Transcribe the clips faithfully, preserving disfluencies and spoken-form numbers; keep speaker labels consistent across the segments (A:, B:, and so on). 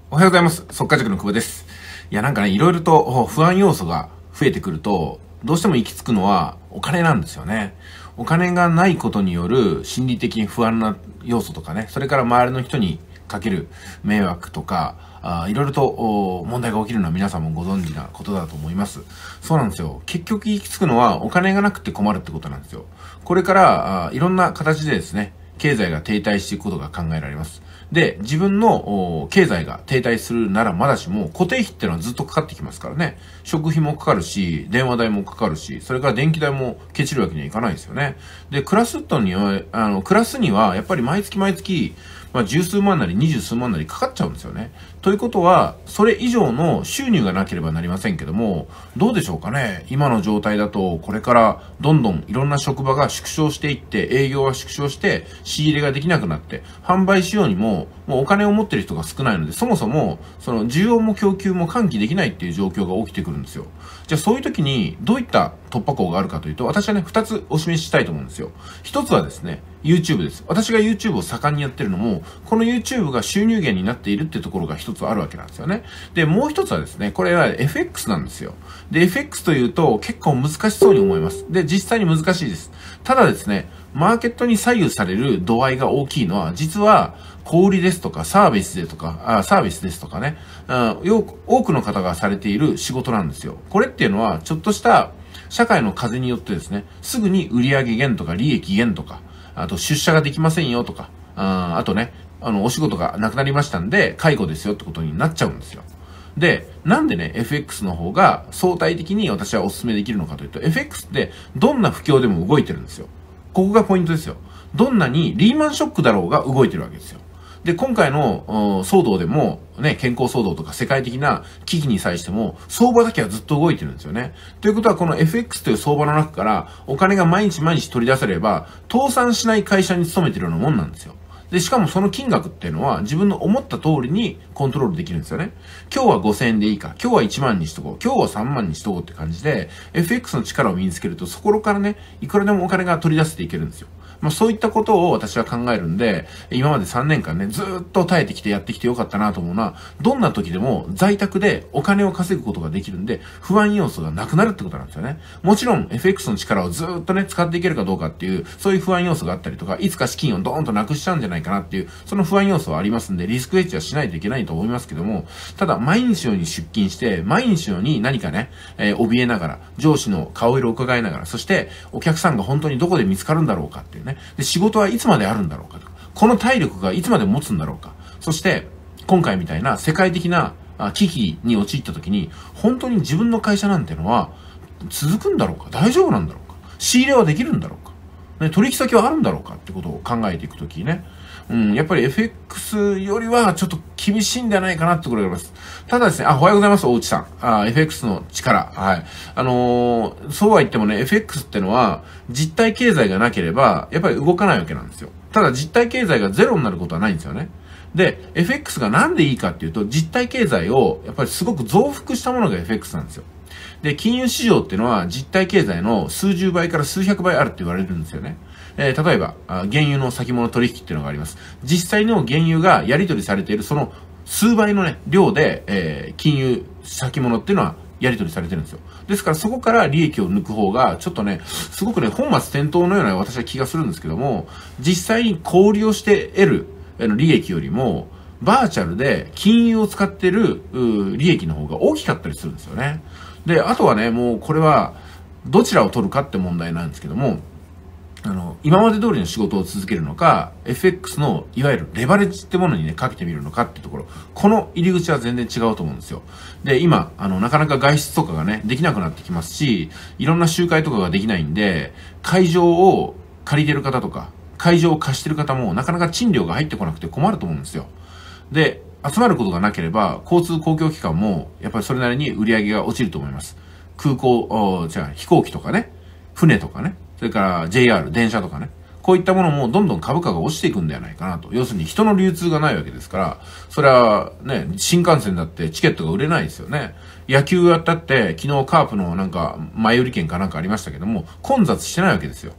A: おはようございます。速稼塾の久保です。いや、なんかね、いろいろと不安要素が増えてくると、どうしても行き着くのはお金なんですよね。お金がないことによる心理的に不安な要素とかね、それから周りの人にかける迷惑とか、あいろいろと問題が起きるのは皆さんもご存知なことだと思います。そうなんですよ。結局行き着くのはお金がなくて困るってことなんですよ。これからあいろんな形でですね、経済が停滞していくことが考えられます。で、自分の経済が停滞するならまだしも、固定費っていうのはずっとかかってきますからね。食費もかかるし、電話代もかかるし、それから電気代もケチるわけにはいかないですよね。で、暮らすとには、あの、暮らすには、やっぱり毎月毎月、まあ、十数万なり二十数万なりかかっちゃうんですよね。ということは、それ以上の収入がなければなりませんけども、どうでしょうかね。今の状態だと、これからどんどんいろんな職場が縮小していって、営業が縮小して、仕入れができなくなって、販売しようにも、もうお金を持ってる人が少ないので、そもそも、その需要も供給も喚起できないっていう状況が起きてくるんですよ。じゃあそういう時に、どういった突破口があるかというと、私はね、二つお示ししたいと思うんですよ。一つはですね、YouTube です。私が YouTube を盛んにやってるのも、この YouTube が収入源になっているってところが一つあるわけなんですよね。で、もう一つはですね、これは エフエックス なんですよ。で、エフエックス というと結構難しそうに思います。で、実際に難しいです。ただですね、マーケットに左右される度合いが大きいのは、実は、小売りですとか、サービスでとか、あサービスですとかね、あよく、多くの方がされている仕事なんですよ。これっていうのは、ちょっとした社会の風によってですね、すぐに売上減とか利益減とか、あと出社ができませんよとか、あ, あとね、あの、お仕事がなくなりましたんで、介護ですよってことになっちゃうんですよ。で、なんでね、エフエックス の方が相対的に私はお勧めできるのかというと、エフエックス ってどんな不況でも動いてるんですよ。ここがポイントですよ。どんなにリーマンショックだろうが動いてるわけですよ。で、今回の騒動でも、ね、健康騒動とか世界的な危機に際しても、相場だけはずっと動いてるんですよね。ということは、この エフエックス という相場の中から、お金が毎日毎日取り出せれば、倒産しない会社に勤めてるようなもんなんですよ。で、しかもその金額っていうのは自分の思った通りにコントロールできるんですよね。今日はごせんえんでいいか、今日はいちまんにしとこう、今日はさんまんにしとこうって感じで、エフエックス の力を身につけると、そこからね、いくらでもお金が取り出せていけるんですよ。まあそういったことを私は考えるんで、今までさんねんかんね、ずーっと耐えてきてやってきてよかったなと思うのは、どんな時でも在宅でお金を稼ぐことができるんで、不安要素がなくなるってことなんですよね。もちろん エフエックス の力をずーっとね、使っていけるかどうかっていう、そういう不安要素があったりとか、いつか資金をドーンとなくしちゃうんじゃないかなっていう、その不安要素はありますんで、リスクヘッジはしないといけないと思いますけども、ただ毎日のように出勤して、毎日のように何かね、えー、怯えながら、上司の顔色を伺いながら、そしてお客さんが本当にどこで見つかるんだろうかっていうね、で、仕事はいつまであるんだろうかとか、この体力がいつまで持つんだろうか、そして、今回みたいな世界的な危機に陥った時に、本当に自分の会社なんてのは続くんだろうか、大丈夫なんだろうか、仕入れはできるんだろうか、ね、取引先はあるんだろうかってことを考えていくときにね、うん、やっぱり エフエックス よりはちょっと厳しいんじゃないかなってことがあります。ただですね、あ、おはようございます、大内さん。あ、エフエックス の力。はい。あのー、そうは言ってもね、エフエックス ってのは、実体経済がなければ、やっぱり動かないわけなんですよ。ただ実体経済がゼロになることはないんですよね。で、エフエックス がなんでいいかっていうと、実体経済を、やっぱりすごく増幅したものが エフエックス なんですよ。で、金融市場っていうのは実体経済の数十倍から数百倍あるって言われるんですよね。えー、例えば、原油の先物取引っていうのがあります。実際の原油がやり取りされているその数倍のね、量で、えー、金融先物っていうのはやり取りされてるんですよ。ですからそこから利益を抜く方が、ちょっとね、すごくね、本末転倒のような私は気がするんですけども、実際に小売りをして得る利益よりも、バーチャルで金融を使ってる利益の方が大きかったりするんですよね。で、あとはね、もうこれは、どちらを取るかって問題なんですけども、あの、今まで通りの仕事を続けるのか、エフエックス のいわゆるレバレッジってものにね、かけてみるのかっていうところ、この入り口は全然違うと思うんですよ。で、今、あの、なかなか外出とかがね、できなくなってきますし、いろんな集会とかができないんで、会場を借りてる方とか、会場を貸してる方もなかなか賃料が入ってこなくて困ると思うんですよ。で、集まることがなければ、交通公共機関も、やっぱりそれなりに売り上げが落ちると思います。空港、じゃあ飛行機とかね、船とかね、それから ジェイアール、電車とかね、こういったものもどんどん株価が落ちていくんではないかなと。要するに人の流通がないわけですから、それはね、新幹線だってチケットが売れないですよね。野球やったって、昨日カープのなんか前売り券かなんかありましたけども、混雑してないわけですよ。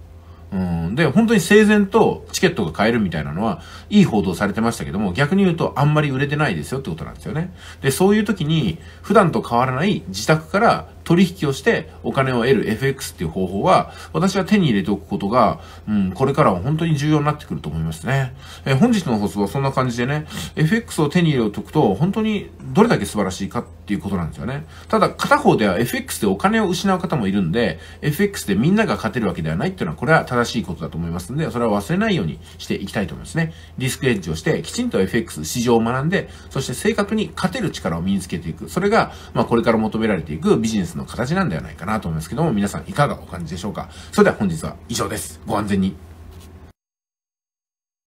A: うん。で、本当に整然とチケットが買えるみたいなのは、いい報道されてましたけども、逆に言うとあんまり売れてないですよってことなんですよね。で、そういう時に、普段と変わらない自宅から取引をしてお金を得る エフエックス っていう方法は、私は手に入れておくことが、うん、これからは本当に重要になってくると思いますね。えー、本日の放送はそんな感じでね、エフエックス を手に入れておくと、本当にどれだけ素晴らしいかっていうことなんですよね。ただ、片方では エフエックス でお金を失う方もいるんで、エフエックス でみんなが勝てるわけではないっていうのは、これは正しいことだと思いますので、それは忘れないようにしていきたいと思いますね。リスクエッジをして、きちんと エフエックス 市場を学んで、そして正確に勝てる力を身につけていく。それが、まあこれから求められていくビジネスの形なんではないかなと思いますけども、皆さんいかがお感じでしょうか。それでは本日は以上です。ご安全に。